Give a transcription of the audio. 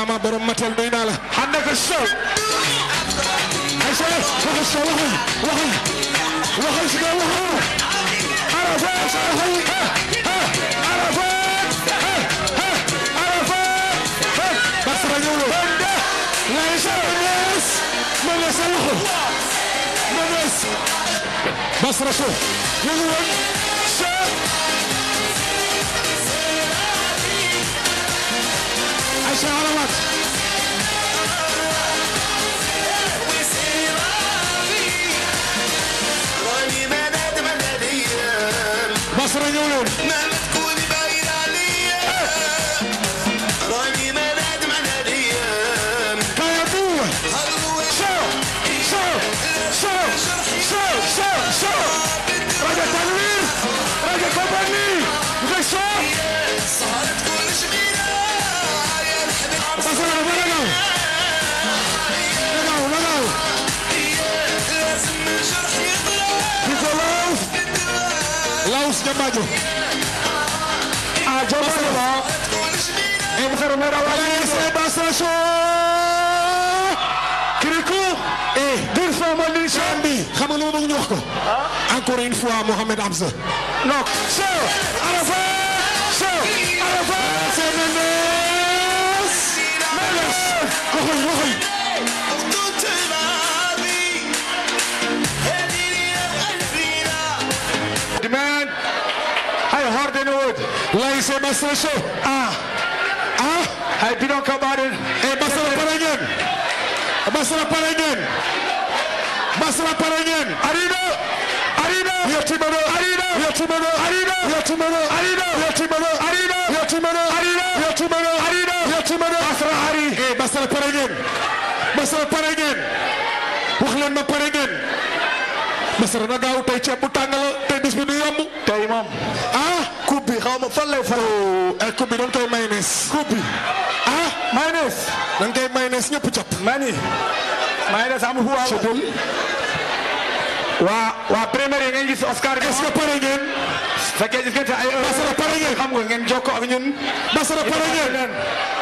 jaaraama borom matel nuyu naa la ànd ak show ay show waxal show waxal si nga waxal Arafa Basra ñëw la Basra show ñu woon show Aïcha Alamat Basra ñëw leen Jamajo Jamajo enfermera Valencia Basra show Kirikou d'une fois ma li chambi xam nga lu ma ñu wax ko encore une fois Mohamed Hamza non show Arafa c'est menace waxal demand Laisse Basra show ay bidon kabarin Basra Parangen Arida Yatimano Basra Hari Basra Parangen wax leen ma Parangen Basra na gaaw tey ceeb bu tàngal tey bis bi du yomb tey moom coupe bi xaw ma fan lay faral ay coupe bi dañ koy mayonnaise coupe bi mayonnaise dañ koy mayonnaise ñëpp cap mani mayonnaise amul fu waa première yi ngeen gis Oscar est-ce que pare ngeen fekkee gis ngeen ay Basra pare ngeen xam nga ngeen jokkoo ak ñun Basra pare ngeen